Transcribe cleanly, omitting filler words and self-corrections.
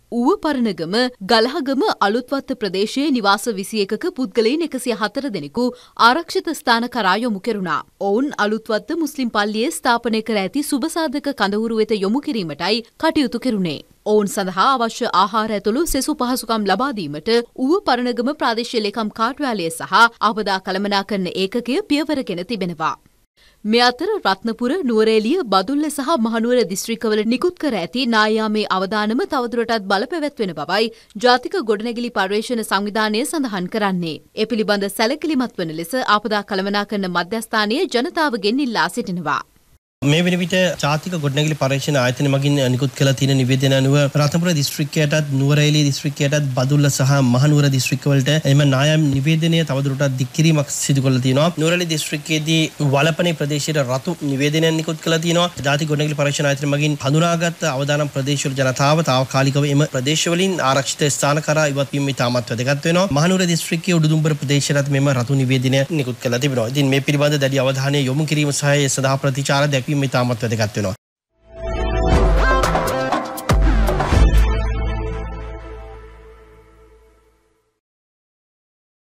ඌව පරණගම ගලහගම අලුත්වත්ත ප්‍රදේශයේ නිවාස 21ක පුද්ගලයන් 104 දෙනෙකු ආරක්ෂිත ස්ථාන කරා යොමු කෙරුණා. ඔවුන් අලුත්වත්ත මුස්ලිම් පල්ලියේ ස්ථාපනය කර ඇති සුබසාධක කඳවුරු වෙත යොමු කිරීමටයි කටයුතු කෙරුණේ. ඔවුන් සඳහා අවශ්‍ය ආහාර ඇතුළු සෙසු පහසුකම් ලබා දීමට ඌව පරණගම ප්‍රාදේශීය ලේකම් කාර්යාලය සහ ආපදා කළමනාකරණ ඒකකය පියවරගෙන තිබෙනවා. මේ අතර රත්නපුර, නුවරඑළිය, බදුල්ල සහ මහනුවර දිස්ත්‍රික්කවල නිකුත් කර ඇති නායාමේ අවදානම තවදුරටත් බලපැවැත්වෙන බවයි ජාතික ගොඩනැගිලි පර්යේෂණ සංවිධානය සඳහන් කරන්නේ. ඒ පිළිබඳ සැලකිලිමත් වන ලෙස ආපදා කළමනාකරණ මධ්‍යස්ථානයේ ජනතාවගෙන් ඉල්ලා සිටිනවා. මේ වෙන විට ජාතික ගොඩනැගිලි පරීක්ෂණ ආයතන මගින් නිකුත් කළ තියෙන නිවේදන අනුව රත්නපුර දිස්ත්‍රික්කයටත් නුවරඑළිය දිස්ත්‍රික්කයටත් බදුල්ල සහ මහනුවර දිස්ත්‍රික්කවලට එම නායම් නිවේදනය තවදුරටත් දික් කිරීමක් සිදු කරලා තියෙනවා. නුවරඑළිය දිස්ත්‍රික්කයේදී වලපනේ ප්‍රදේශයේ රතු නිවේදනයක් නිකුත් කළා තියෙනවා. ජාතික ගොඩනැගිලි පරීක්ෂණ ආයතන මගින් හඳුනාගත් අවදානම් ප්‍රදේශවල ජනතාව තාවකාලිකව එම ප්‍රදේශවලින් ආරක්ෂිත ස්ථාන කරා ඉවත් වීම ඉතාමත් වැදගත් වෙනවා. මහනුවර දිස්ත්‍රික්කයේ උඩුදුම්බර ප්‍රදේශයටත් මෙම රතු නිවේදනය නිකුත් කළා තිබෙනවා. ඉතින් මේ පිළිබඳ දැඩි අවධානය යොමු කිරීම සහ ඒ සඳහා ප්‍රතිචාර දැක්වීම ඉතාමත් වැදගත් වෙනවා.